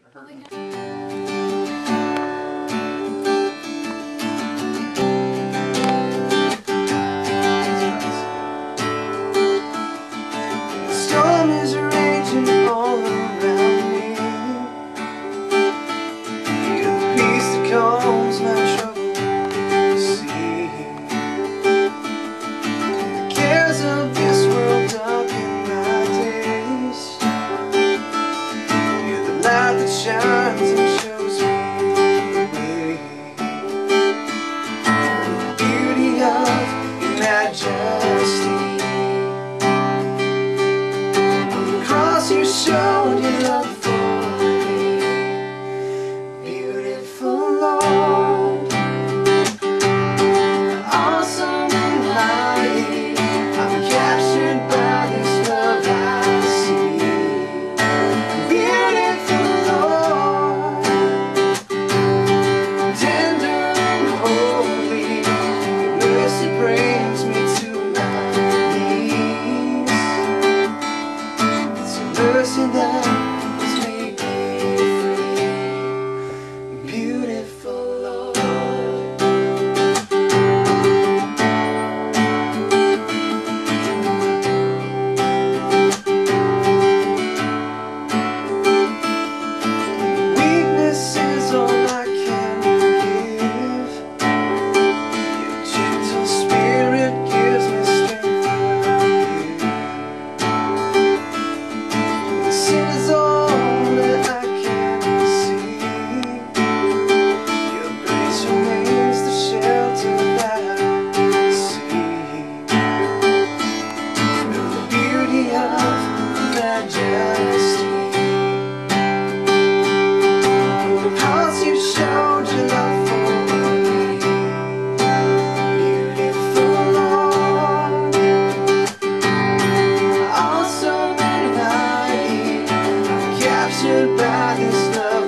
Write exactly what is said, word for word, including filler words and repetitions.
Probably not. The storm is raging all around me. You're the peace that calms my trouble, you see. The cares of this world darken my days. You're the light that shines and shows me the way. The beauty of your majesty. You showed your love for me, beautiful Lord, awesome and mighty. I'm captured by this love I see, beautiful Lord, tender and holy. Your mercy brings me to my knees. Mercy that has made me free, beautiful Lord. Weakness is all I can give. Your gentle spirit gives me strength again. Sin is all that I can see. Your grace remains the shelter that I see. Through the beauty of majesty, because you showed your love for me, beautiful Lord, awesome and mighty. I'm captured by this love.